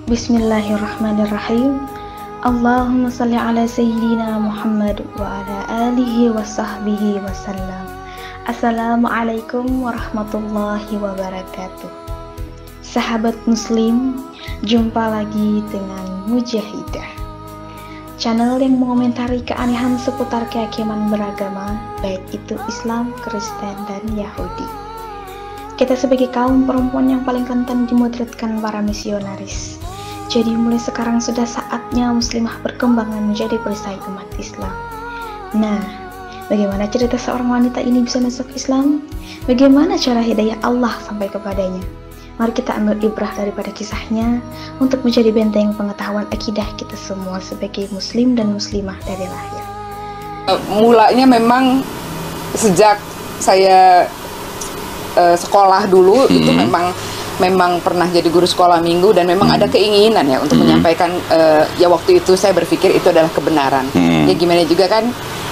Bismillahirrahmanirrahim. Allahumma salli ala Sayyidina Muhammad wa ala alihi wa sahbihi wa sallam. Assalamualaikum warahmatullahi wabarakatuh. Sahabat muslim, jumpa lagi dengan Mujahidah, channel yang mengomentari keanehan seputar keyakinan beragama, baik itu Islam, Kristen, dan Yahudi. Kita sebagai kaum perempuan yang paling rentan dimudratkan para misionaris. Jadi mulai sekarang sudah saatnya muslimah berkembang menjadi perisai umat Islam. Nah, bagaimana cerita seorang wanita ini bisa masuk Islam? Bagaimana cara hidayah Allah sampai kepadanya? Mari kita ambil ibrah daripada kisahnya untuk menjadi benteng pengetahuan akidah kita semua sebagai muslim dan muslimah dari lahir. Mulanya memang sejak saya sekolah dulu itu memang pernah jadi guru sekolah minggu dan memang ada keinginan ya untuk menyampaikan ya waktu itu saya berpikir itu adalah kebenaran. Ya gimana juga kan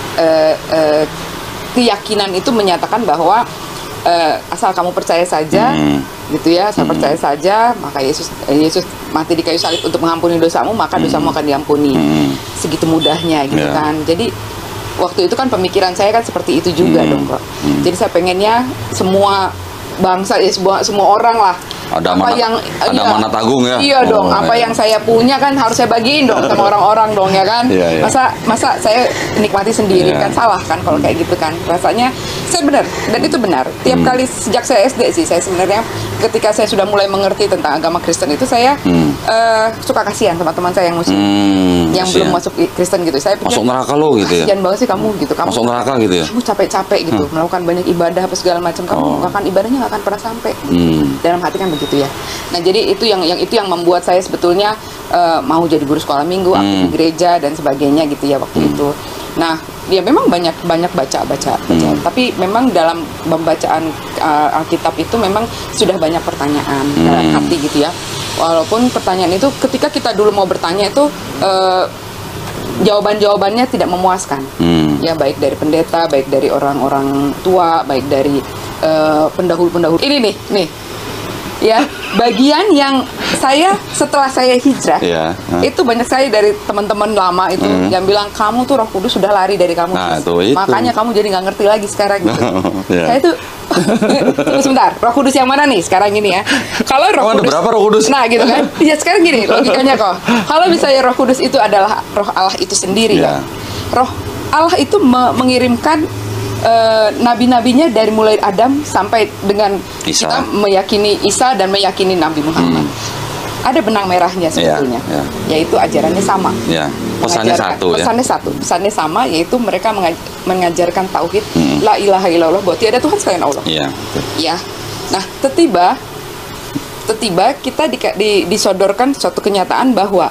keyakinan itu menyatakan bahwa asal kamu percaya saja gitu ya, asal percaya saja, maka Yesus mati di kayu salib untuk mengampuni dosamu, maka dosamu akan diampuni. Segitu mudahnya gitu kan. Jadi waktu itu kan pemikiran saya kan seperti itu juga dong kok. Jadi saya pengennya semua bangsa ya semua orang lah ada manat agung ya. Iya dong, apa yang saya punya kan harus saya bagiin dong sama orang-orang dong ya kan. Masa saya nikmati sendiri kan salah kan kalau kayak gitu kan. Rasanya saya benar dan itu benar. Tiap kali sejak saya SD sih saya sebenarnya ketika saya sudah mulai mengerti tentang agama Kristen itu saya suka kasihan sama teman saya yang muslim yang belum masuk Kristen gitu. Saya pikir masuk neraka lo gitu ya. Kasihan banget sih kamu gitu. Kamu masuk neraka gitu ya. Kamu capek-capek gitu melakukan banyak ibadah apa segala macam. Kamu akan ibadahnya nggak akan pernah sampai. Dalam hati kan begitu ya. Nah jadi itu yang membuat saya sebetulnya mau jadi guru sekolah minggu, aktif di gereja dan sebagainya gitu ya waktu itu. Nah ya memang banyak baca. Tapi memang dalam pembacaan Alkitab itu memang sudah banyak pertanyaan dalam hati gitu ya. Walaupun pertanyaan itu ketika kita dulu mau bertanya itu jawabannya tidak memuaskan. Ya baik dari pendeta, baik dari orang-orang tua, baik dari pendahulu-pendahulu. Ini nih. Ya, bagian yang saya setelah saya hijrah itu banyak saya dari teman-teman lama itu yang bilang kamu tuh Roh Kudus sudah lari dari kamu, makanya kamu jadi nggak ngerti lagi sekarang gitu. Saya tuh sebentar, Roh Kudus yang mana nih sekarang ini ya? Kalau Roh Kudus, berapa Roh Kudus? Nah gitu kan? Ya sekarang gini logikanya kok. Kalau misalnya Roh Kudus itu adalah Roh Allah itu sendiri ya. Roh Allah itu mengirimkan nabi-nabinya dari mulai Adam sampai dengan Isa. Kita meyakini Isa dan meyakini Nabi Muhammad. Ada benang merahnya sebetulnya, yaitu ajarannya sama. Pesannya satu ya. Pesannya sama, yaitu mereka mengajarkan tauhid, la ilaha illallah, bahwa tiada Tuhan selain Allah. Ya. Nah, tiba-tiba kita disodorkan suatu kenyataan bahwa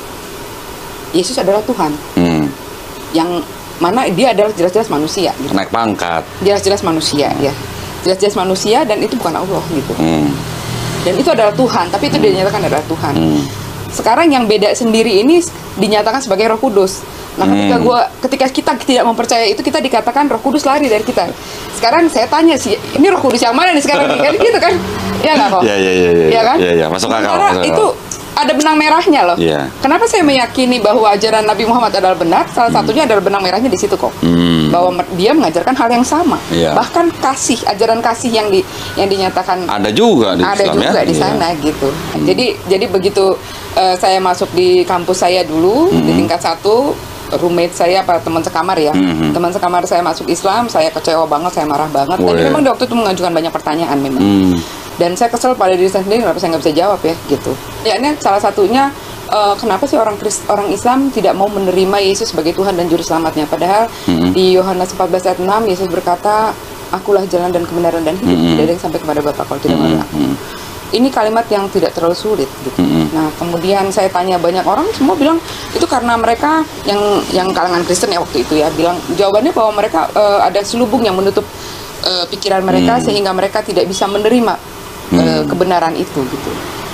Yesus adalah Tuhan. Yang mana dia adalah jelas-jelas manusia gitu. Naik pangkat. Jelas-jelas manusia ya. Jelas-jelas manusia dan itu bukan Allah gitu. Dan itu adalah Tuhan, tapi itu dinyatakan adalah Tuhan. Sekarang yang beda sendiri ini dinyatakan sebagai Roh Kudus. Nah, ketika kita tidak mempercayai itu, kita dikatakan Roh Kudus lari dari kita. Sekarang saya tanya sih, ini Roh Kudus yang mana nih sekarang nih? Gitu kan? Ya nggak kok? Iya kan? Iya, masuk akal. Karena itu ada benang merahnya loh. Kenapa saya meyakini bahwa ajaran Nabi Muhammad adalah benar? Salah satunya adalah benang merahnya di situ kok. Bahwa dia mengajarkan hal yang sama. Bahkan ajaran kasih yang dinyatakan ada juga di Islam, di sana gitu. Jadi begitu saya masuk di kampus saya dulu di tingkat 1, roommate saya teman sekamar ya. Teman sekamar saya masuk Islam, saya kecewa banget, saya marah banget. Dan memang di waktu itu mengajukan banyak pertanyaan memang. Dan saya kesel pada diri saya sendiri, kenapa saya nggak bisa jawab ya gitu. Ya ini salah satunya kenapa sih orang Islam tidak mau menerima Yesus sebagai Tuhan dan Juru Selamatnya. Padahal di Yohanes 14 ayat 6 Yesus berkata, akulah jalan dan kebenaran dan hidup, tidak ada yang sampai kepada Bapa kalau tidak melalui aku. Ini kalimat yang tidak terlalu sulit gitu. Nah kemudian saya tanya banyak orang, semua bilang itu karena mereka yang kalangan Kristen ya waktu itu ya, bilang jawabannya bahwa mereka ada selubung yang menutup pikiran mereka sehingga mereka tidak bisa menerima kebenaran itu gitu.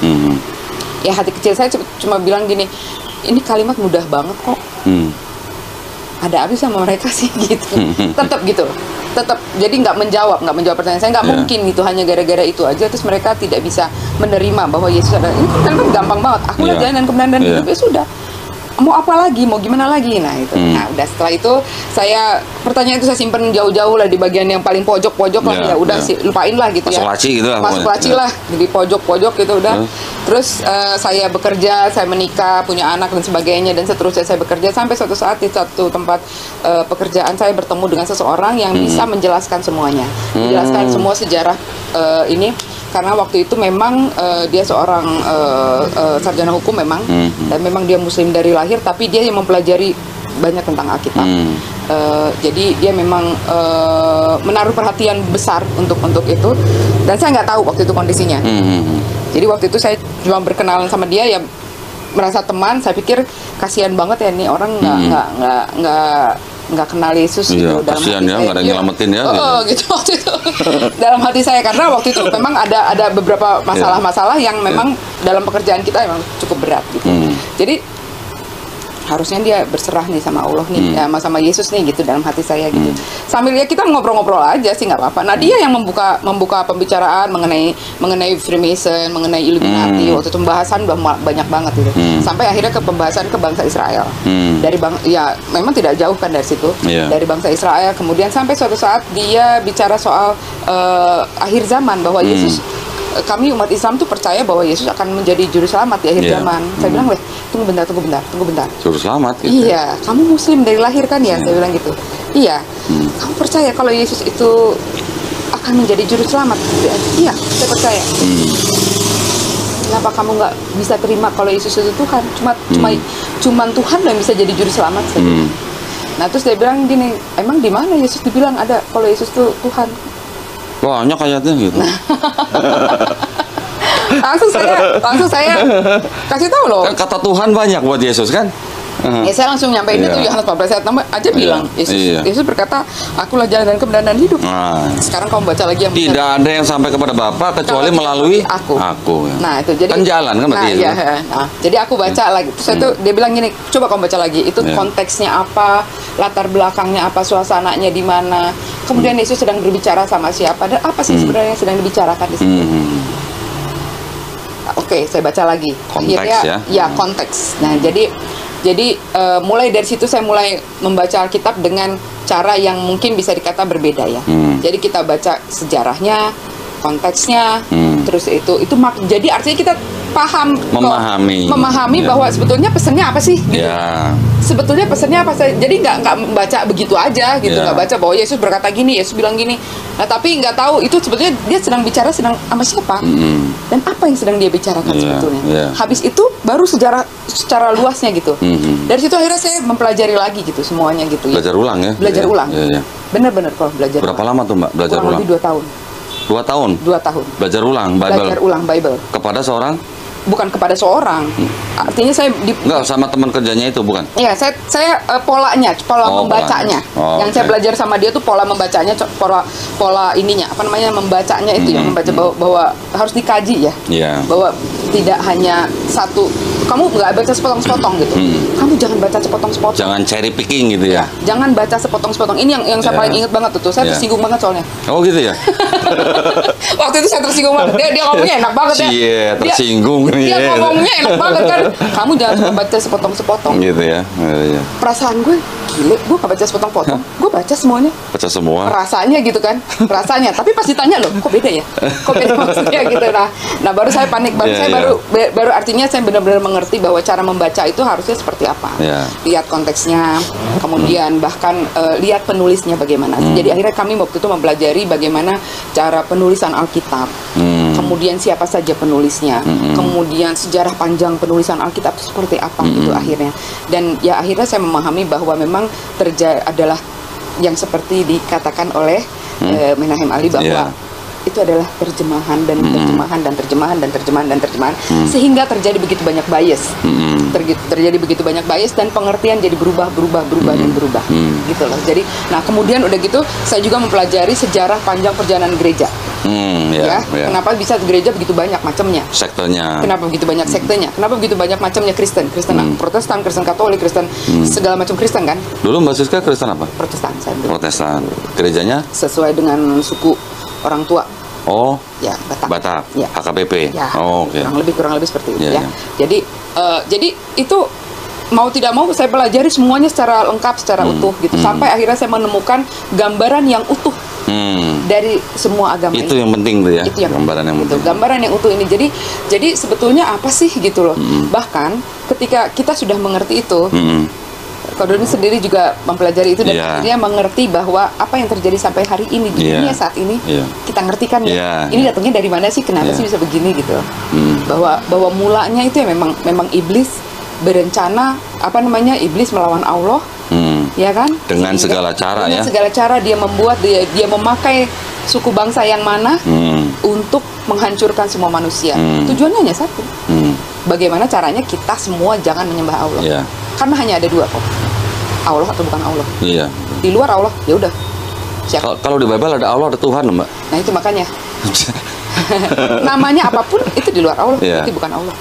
Ya hati kecil saya cuma bilang gini, ini kalimat mudah banget kok. Ada apa sama mereka sih gitu. Tetap gitu. tetap jadi nggak menjawab pertanyaan saya, nggak mungkin gitu hanya gara-gara itu aja terus mereka tidak bisa menerima bahwa Yesus adalah ini kan gampang banget, akulah jalan dan kebenaran dan hidup, ya sudah, mau apa lagi, mau gimana lagi, nah itu. Nah udah setelah itu saya pertanyaan itu saya simpen jauh-jauh lah di bagian yang paling pojok-pojok lah, ya udah sih lupain lah gitu masuk ya, laci gitu lah, masuk laci lah di pojok-pojok gitu udah. Terus saya bekerja, saya menikah, punya anak dan sebagainya dan seterusnya saya bekerja sampai suatu saat di satu tempat pekerjaan saya bertemu dengan seseorang yang bisa menjelaskan semuanya, menjelaskan semua sejarah ini. Karena waktu itu memang dia seorang sarjana hukum memang, dan memang dia muslim dari lahir, tapi dia yang mempelajari banyak tentang Alkitab. Jadi dia memang menaruh perhatian besar untuk itu, dan saya nggak tahu waktu itu kondisinya. Jadi waktu itu saya cuma berkenalan sama dia, ya merasa teman. Saya pikir kasihan banget ya nih orang nggak kenal Yesus gitu dalam hati ya, nggak ada yang nyelamatin ya gitu waktu itu dalam hati saya, karena waktu itu memang ada beberapa masalah-masalah yang memang dalam pekerjaan kita memang cukup berat gitu. Jadi harusnya dia berserah nih sama Allah nih, ya, sama Yesus nih gitu dalam hati saya gitu. Sambil ya kita ngobrol-ngobrol aja sih nggak apa-apa. Nah dia yang membuka pembicaraan mengenai Freemason, mengenai Illuminati. Waktu itu pembahasan udah banyak banget gitu. Sampai akhirnya ke pembahasan ke bangsa Israel. Dari ya memang tidak jauh kan dari situ. Dari bangsa Israel, kemudian sampai suatu saat dia bicara soal akhir zaman, bahwa Yesus, kami umat Islam tuh percaya bahwa Yesus akan menjadi juru selamat di akhir zaman. Saya bilang, weh, tunggu bentar. Juru selamat gitu. Iya, kamu muslim dari lahir kan ya? Saya bilang gitu. Iya, kamu percaya kalau Yesus itu akan menjadi juru selamat? Iya, saya percaya. Kenapa kamu nggak bisa terima kalau Yesus itu Tuhan? Cuman Tuhan yang bisa jadi juru selamat. Nah, terus dia bilang gini, emang di mana Yesus dibilang ada kalau Yesus itu Tuhan? Banyak ayatnya gitu. langsung saya kasih tahu loh. Kata Tuhan banyak buat Yesus kan? Ya saya langsung nyampein itu Yohanes 14 ayat 6 aja bilang Yesus berkata, akulah jalan dan kebenaran dan hidup. Sekarang kamu baca lagi yang tidak ada yang sampai kepada Bapa kecuali melalui aku. Ya. Nah itu jadi kan jalan kan berarti itu. Jadi aku baca lagi. Terus itu dia bilang gini, coba kamu baca lagi. Itu konteksnya apa, latar belakangnya apa, suasananya di mana. Kemudian Yesus sedang berbicara sama siapa dan apa sih sebenarnya yang sedang dibicarakan di situ. Oke, saya baca lagi. Konteks akhirnya ya konteks. Nah jadi mulai dari situ saya mulai membaca Alkitab dengan cara yang mungkin bisa dikata berbeda ya. Jadi kita baca sejarahnya, konteksnya, terus itu jadi artinya kita memahami bahwa sebetulnya pesannya apa sih gitu. Sebetulnya pesannya apa sih? Jadi nggak baca begitu aja gitu, nggak baca bahwa Yesus berkata gini, Yesus bilang gini. Nah tapi nggak tahu itu sebetulnya dia sedang bicara sama siapa dan apa yang sedang dia bicarakan sebetulnya. Habis itu baru secara luasnya gitu. Dari situ akhirnya saya mempelajari lagi gitu semuanya gitu. Belajar ulang ya? Belajar ulang. Bener-bener kalau belajar. Berapa lama tuh Mbak belajar ulang? Kurang lebih 2 tahun. 2 tahun? 2 tahun. Belajar ulang Bible? Belajar ulang Bible. Kepada seorang? Bukan kepada seorang. Artinya saya enggak sama teman kerjanya itu bukan? Iya, saya pola membacanya. Yang saya belajar sama dia tuh pola membacanya, pola ininya, apa namanya, membacanya itu yang membaca bahwa harus dikaji ya. Bahwa tidak hanya satu, kamu nggak baca sepotong-sepotong gitu. Kamu jangan baca sepotong-sepotong. Jangan cherry picking gitu ya. Jangan baca sepotong-sepotong. Ini yang saya paling ingat banget tuh. Saya tersinggung banget soalnya. Oh gitu ya. Waktu itu saya tersinggung banget. Dia ngomongnya enak banget ya. Iya, tersinggung. Dia ngomongnya enak banget kan. Kamu jangan baca sepotong-sepotong. Gitu ya. Perasaan gue, gile, gue gak baca sepotong-sepotong. Gue baca semuanya. Baca semua. Rasanya gitu kan. Rasanya. Tapi pas ditanya loh, kok beda ya? Kok beda maksudnya gitu. Nah baru saya panik. Baru artinya saya benar-benar mengerti bahwa cara membaca itu harusnya seperti apa. Lihat konteksnya. Kemudian bahkan lihat penulisnya bagaimana. Jadi akhirnya kami waktu itu mempelajari bagaimana cara penulisan Alkitab. Kemudian siapa saja penulisnya. Kemudian sejarah panjang penulisan Alkitab itu seperti apa gitu akhirnya. Dan ya akhirnya saya memahami bahwa memang terjadi adalah yang seperti dikatakan oleh Menahem Ali bahwa itu adalah terjemahan dan terjemahan dan terjemahan dan terjemahan dan terjemahan, sehingga terjadi begitu banyak bias, terjadi begitu banyak bias dan pengertian jadi berubah dan berubah, gitu loh. Jadi, nah kemudian udah gitu, saya juga mempelajari sejarah panjang perjalanan gereja. Kenapa bisa gereja begitu banyak macamnya? Sektenya. Kenapa begitu banyak sektenya? Kenapa begitu banyak macamnya Kristen Protestan, Kristen Katolik, Kristen segala macam Kristen kan? Dulu Mbak Siska Kristen apa? Protestan saya. Protestan. Gerejanya? Sesuai dengan suku orang tua. Oh. Ya, Batak. Ya. HKBP. Ya. Oh, oke. Kurang lebih seperti itu ya. Ya. Jadi itu mau tidak mau saya pelajari semuanya secara lengkap, secara utuh gitu. Sampai akhirnya saya menemukan gambaran yang utuh dari semua agama itu ini. yang penting tuh ya. Itu yang gambaran yang gitu. penting. Gambaran yang utuh ini. Jadi sebetulnya apa sih gitu loh. Bahkan ketika kita sudah mengerti itu, Kak Doni sendiri juga mempelajari itu dan akhirnya mengerti bahwa apa yang terjadi sampai hari ini di dunia saat ini kita ngerti kan ya. Ini datangnya dari mana sih? Kenapa sih bisa begini gitu? Bahwa mulanya itu ya memang iblis berencana iblis melawan Allah. Ya kan? Dengan segala cara dengan segala cara dia membuat dia memakai suku bangsa yang mana untuk menghancurkan semua manusia. Tujuannya hanya satu. Bagaimana caranya kita semua jangan menyembah Allah. Karena hanya ada dua kok. Allah atau bukan Allah. Iya. Di luar Allah, ya udah. Kalau di Bible ada Allah, ada Tuhan, Mbak. Nah, itu makanya. Namanya apapun itu di luar Allah, itu bukan Allah.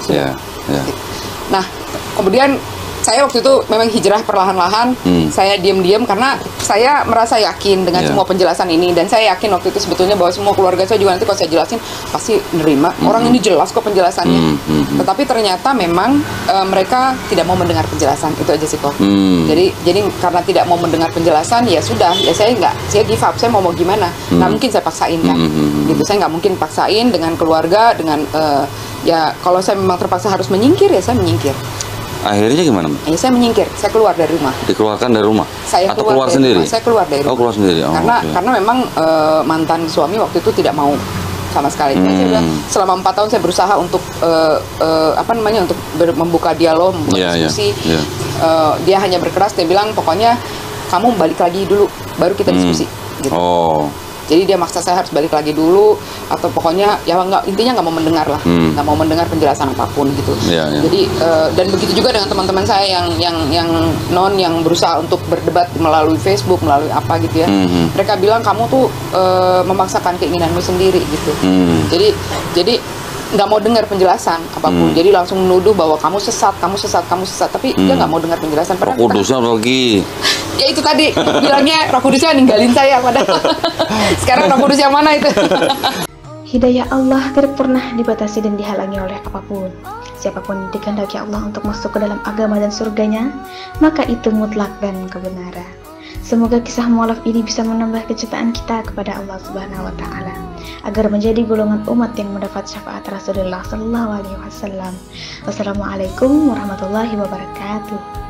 Nah, kemudian saya waktu itu memang hijrah perlahan-lahan. Saya diam-diam karena saya merasa yakin dengan semua penjelasan ini, dan saya yakin waktu itu sebetulnya bahwa semua keluarga saya juga nanti kalau saya jelasin pasti nerima. Orang ini jelas kok penjelasannya. Tetapi ternyata memang mereka tidak mau mendengar penjelasan. Itu aja sih kok. Jadi karena tidak mau mendengar penjelasan, ya sudah, ya saya give up. Saya mau gimana? Nggak mungkin saya paksain kan. Gitu, saya nggak mungkin paksain dengan keluarga, dengan ya kalau saya memang terpaksa harus menyingkir, ya saya menyingkir. Akhirnya gimana, Mbak? Ya, saya menyingkir, saya keluar dari rumah. Dikeluarkan dari rumah? Saya atau keluar dari sendiri? Rumah. Saya keluar dari rumah. Oh, keluar sendiri. Karena memang mantan suami waktu itu tidak mau sama sekali. Saya udah selama 4 tahun saya berusaha untuk untuk membuka dialog, membuka diskusi. Dia hanya berkeras, dia bilang pokoknya kamu balik lagi dulu, baru kita diskusi. Gitu. Jadi dia maksa saya harus balik lagi dulu, atau pokoknya ya intinya nggak mau mendengar lah, nggak mau mendengar penjelasan apapun gitu. Jadi dan begitu juga dengan teman-teman saya yang berusaha untuk berdebat melalui Facebook, melalui apa gitu ya. Mereka bilang kamu tuh memaksakan keinginanmu sendiri gitu. Jadi nggak mau dengar penjelasan apapun, jadi langsung menuduh bahwa kamu sesat, tapi dia nggak mau dengar penjelasan. Roh Kudusnya lagi. Ya itu tadi bilangnya Roh Kudusnya ninggalin saya, padahal sekarang Roh Kudus yang mana itu? Hidayah Allah tidak pernah dibatasi dan dihalangi oleh apapun. Siapapun dikehendaki Allah untuk masuk ke dalam agama dan surganya, maka itu mutlak dan kebenaran. Semoga kisah mualaf ini bisa menambah kecintaan kita kepada Allah Subhanahu wa Ta'ala, agar menjadi golongan umat yang mendapat syafaat Rasulullah Sallallahu Alaihi Wasallam. Wassalamualaikum warahmatullahi wabarakatuh.